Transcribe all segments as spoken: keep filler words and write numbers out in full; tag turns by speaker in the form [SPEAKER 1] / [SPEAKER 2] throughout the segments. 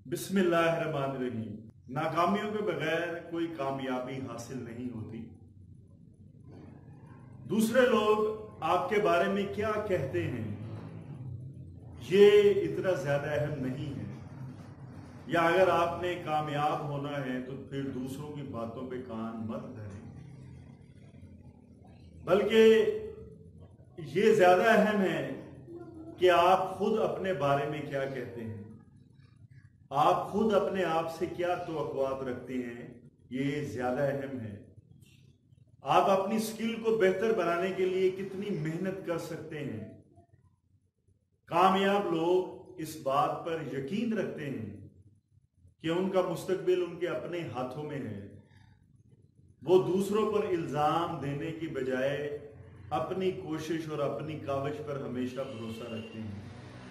[SPEAKER 1] बिस्मिल्लाहिर्रहमानिर्रहीम। नाकामियों के बगैर कोई कामयाबी हासिल नहीं होती। दूसरे लोग आपके बारे में क्या कहते हैं ये इतना ज्यादा अहम नहीं है, या अगर आपने कामयाब होना है तो फिर दूसरों की बातों पे कान मत धरें, बल्कि ये ज्यादा अहम है कि आप खुद अपने बारे में क्या कहते हैं, आप खुद अपने आप से क्या तवक्कुआत रखते हैं, ये ज्यादा अहम है। आप अपनी स्किल को बेहतर बनाने के लिए कितनी मेहनत कर सकते हैं। कामयाब लोग इस बात पर यकीन रखते हैं कि उनका मुस्तकबिल उनके अपने हाथों में है। वो दूसरों पर इल्जाम देने की बजाय अपनी कोशिश और अपनी काविश पर हमेशा भरोसा रखते हैं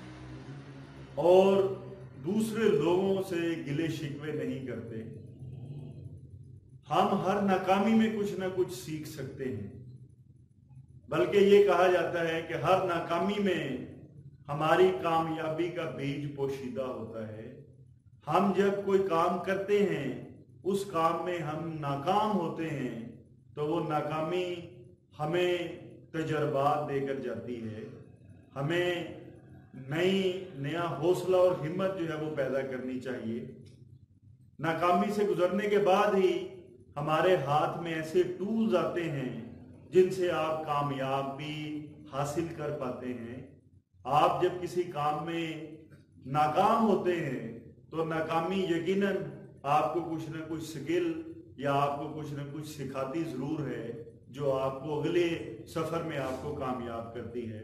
[SPEAKER 1] और दूसरे लोगों से गिले शिकवे नहीं करते। हम हर नाकामी में कुछ ना कुछ सीख सकते हैं, बल्कि ये कहा जाता है कि हर नाकामी में हमारी कामयाबी का बीज पोशीदा होता है। हम जब कोई काम करते हैं, उस काम में हम नाकाम होते हैं, तो वो नाकामी हमें तजर्बात देकर जाती है, हमें नई नया हौसला और हिम्मत जो है वो पैदा करनी चाहिए। नाकामी से गुजरने के बाद ही हमारे हाथ में ऐसे टूल्स आते हैं जिनसे आप कामयाबी हासिल कर पाते हैं। आप जब किसी काम में नाकाम होते हैं तो नाकामी यकीनन आपको कुछ ना कुछ स्किल या आपको कुछ ना कुछ सिखाती जरूर है, जो आपको अगले सफर में आपको कामयाब करती है।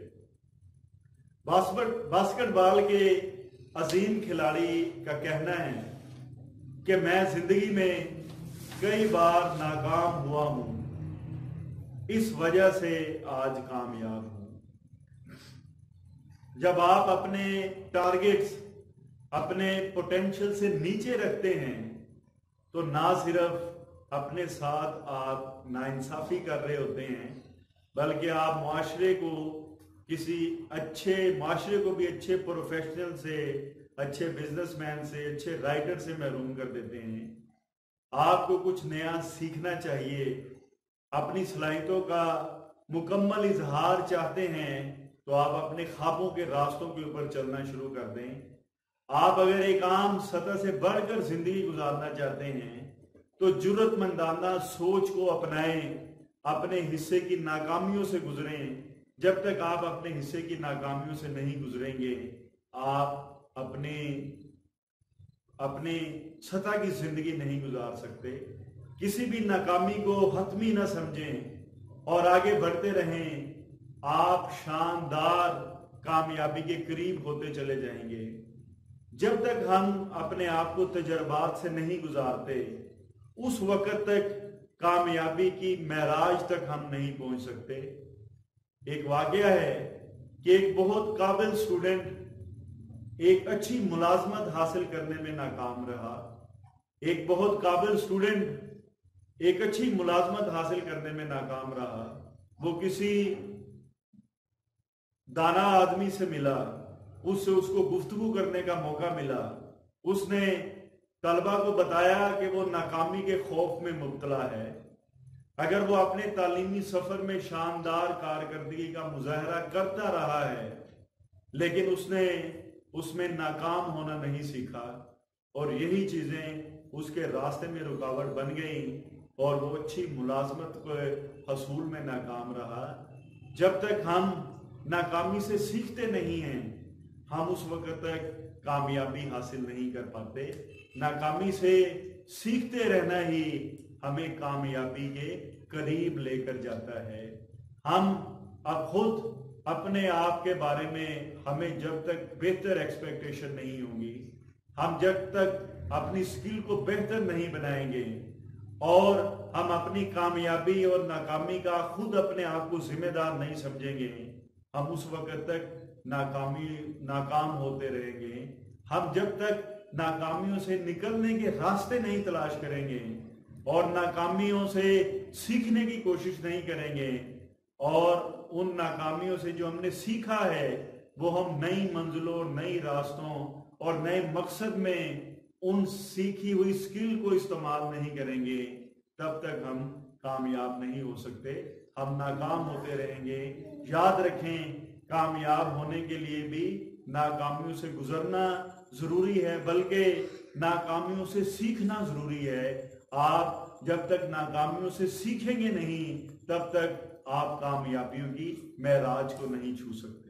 [SPEAKER 1] बास्केटबॉल के अजीम खिलाड़ी का कहना है कि मैं जिंदगी में कई बार नाकाम हुआ हूं, इस वजह से आज कामयाब हूं। जब आप अपने टारगेट्स अपने पोटेंशियल से नीचे रखते हैं तो ना सिर्फ अपने साथ आप नाइंसाफी कर रहे होते हैं, बल्कि आप मुआशरे को किसी अच्छे माशरे को भी अच्छे प्रोफेशनल से, अच्छे बिजनेसमैन से, अच्छे राइटर से महरूम कर देते हैं। आपको कुछ नया सीखना चाहिए, अपनी सलाहियतों का मुकम्मल इजहार चाहते हैं तो आप अपने ख्वाबों के रास्तों के ऊपर चलना शुरू कर दें। आप अगर एक आम सतह से बढ़कर जिंदगी गुजारना चाहते हैं तो जुर्रतमंदाना सोच को अपनाएं, अपने हिस्से की नाकामियों से गुजरें। जब तक आप अपने हिस्से की नाकामियों से नहीं गुजरेंगे, आप अपने अपने सतह की जिंदगी नहीं गुजार सकते। किसी भी नाकामी को हतमी न समझें और आगे बढ़ते रहें। आप शानदार कामयाबी के करीब होते चले जाएंगे। जब तक हम अपने आप को तजर्बात से नहीं गुजारते, उस वक्त तक कामयाबी की महराज तक हम नहीं पहुंच सकते। एक वाकया है कि एक बहुत काबिल स्टूडेंट एक अच्छी मुलाजमत हासिल करने में नाकाम रहा। एक बहुत काबिल स्टूडेंट एक अच्छी मुलाजमत हासिल करने में नाकाम रहा। वो किसी दाना आदमी से मिला, उससे उसको गुफ्तगू करने का मौका मिला। उसने तलबा को बताया कि वो नाकामी के खौफ में मुब्तला है। अगर वो अपने तालीमी सफर में शानदार कारकर्दगी का मुजाहरा करता रहा है, लेकिन उसने उसमें नाकाम होना नहीं सीखा और यही चीजें उसके रास्ते में रुकावट बन गई और वो अच्छी मुलाजमत को हसूल में नाकाम रहा। जब तक हम नाकामी से सीखते नहीं हैं, हम उस वक्त तक कामयाबी हासिल नहीं कर पाते। नाकामी से सीखते रहना ही हमें कामयाबी के करीब लेकर जाता है। हम अब खुद अपने आप के बारे में हमें जब तक बेहतर एक्सपेक्टेशन नहीं होगी, हम जब तक अपनी स्किल को बेहतर नहीं बनाएंगे और हम अपनी कामयाबी और नाकामी का खुद अपने आप को जिम्मेदार नहीं समझेंगे, हम उस वक्त तक नाकामी नाकाम होते रहेंगे। हम जब तक नाकामियों से निकलने के रास्ते नहीं तलाश करेंगे और नाकामियों से सीखने की कोशिश नहीं करेंगे और उन नाकामियों से जो हमने सीखा है वो हम नई मंजिलों, नई रास्तों اور نئے مقصد میں ان سیکھی ہوئی سکل کو استعمال نہیں کریں گے تب تک ہم کامیاب نہیں ہو سکتے، ہم ناکام ہوتے رہیں گے۔ یاد رکھیں، کامیاب ہونے کے لیے بھی ناکامیوں سے گزرنا ضروری ہے، بلکہ ناکامیوں سے سیکھنا ضروری ہے۔ آپ جب تک ناکامیوں سے سیکھیں گے نہیں تب تک آپ کامیابیوں کی معراج کو نہیں چھو سکتے۔